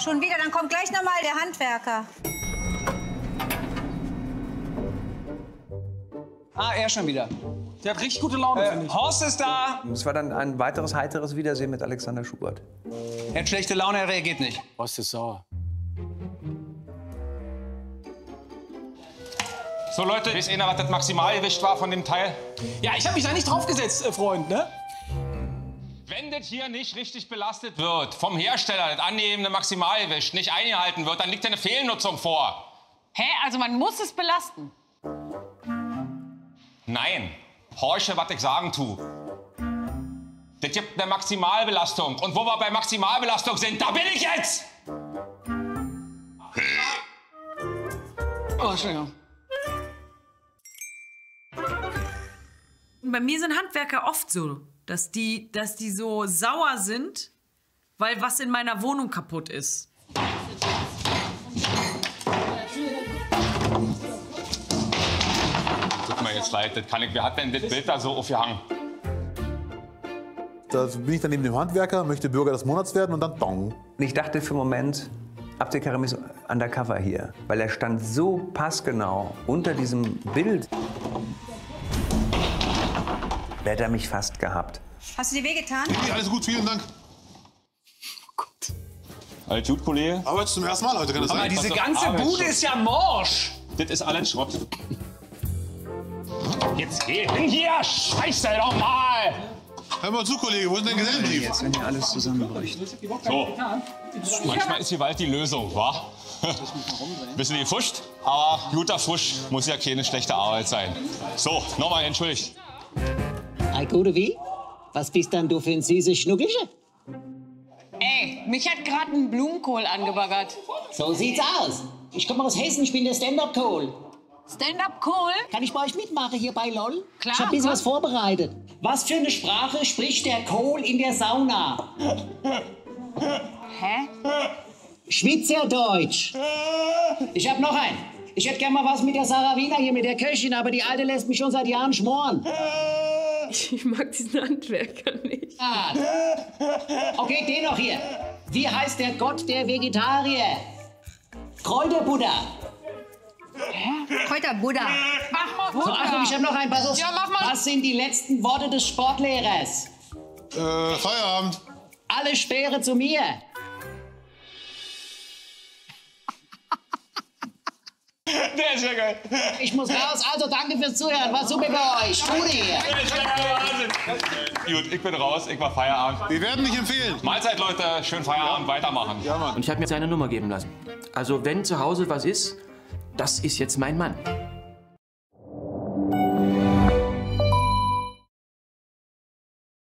Schon wieder, dann kommt gleich noch mal der Handwerker. Ah, er schon wieder. Der hat richtig gute Laune, finde ich. Horst ist da. Es war dann ein weiteres heiteres Wiedersehen mit Alexander Schubert. Er hat schlechte Laune, er reagiert nicht. Horst ist sauer. So, Leute, wisst ihr, was das Maximalgewicht war von dem Teil? Ja, ich habe mich da nicht draufgesetzt, Freund, ne? Wenn das hier nicht richtig belastet wird, vom Hersteller, das angegebene Maximalgewicht nicht eingehalten wird, dann liegt eine Fehlnutzung vor. Hä? Also man muss es belasten? Nein. Horche, was ich sagen tu. Das gibt eine Maximalbelastung. Und wo wir bei Maximalbelastung sind, da bin ich jetzt! Oh, Entschuldigung. Bei mir sind Handwerker oft so, dass die so sauer sind, weil was in meiner Wohnung kaputt ist. Tut mir jetzt leid, das kann ich. Wer hat denn das Bild da so aufgehangen? Da bin ich dann neben dem Handwerker, möchte Bürger des Monats werden und dann dong. Und ich dachte für einen Moment, Abdel Karim ist undercover hier, weil er stand so passgenau unter diesem Bild. Da hätte er mich fast gehabt. Hast du dir wehgetan? Nee, alles gut, vielen Dank. Alles gut, Kollege? Aber zum ersten Mal heute kann das Aber sein. diese ganze Bude ist ja morsch. Das ist alles Schrott. Jetzt geh hin hier! Scheiße, doch mal! Hör mal zu, Kollege, wo ist denn dein Gesellenbrief? Jetzt, wenn hier alles zusammenbricht. So, manchmal ist Gewalt die Lösung, wa? Bisschen gefuscht, aber guter Fusch muss ja keine schlechte Arbeit sein. So, nochmal entschuldigt. Ei, gute wie? Was bist denn du für ein süßes Schnuckelsche? Ey, mich hat gerade ein Blumenkohl angebaggert. So sieht's aus. Ich komme aus Hessen, ich bin der Stand-Up-Kohl. Stand-up-Kohl? Kann ich bei euch mitmachen hier bei LOL? Klar, Ich hab ein bisschen komm. was vorbereitet. Was für eine Sprache spricht der Kohl in der Sauna? Hä? Schweizerdeutsch. Ich hab noch einen. Ich hätte gern mal was mit der Sarah Wiener hier, mit der Köchin, aber die Alte lässt mich schon seit Jahren schmoren. Ich mag diesen Handwerker nicht. Ah. Okay, den noch hier. Wie heißt der Gott der Vegetarier? Kräuterbuddha. Kräuterbuddha. Mach mal So, Achtung, ich hab noch einen. Pass auf. Ja, mach mal. Was sind die letzten Worte des Sportlehrers? Feierabend. Alle Speere zu mir. Der ist ja geil. Ich muss raus. Also, danke fürs Zuhören. War super bei euch. Gute hier. Gut, ich bin raus, ich war Feierabend. Wir werden dich empfehlen. Mahlzeit, Leute, schön Feierabend, weitermachen. Ja, Mann. Und ich habe mir seine Nummer geben lassen. Also wenn zu Hause was ist, das ist jetzt mein Mann.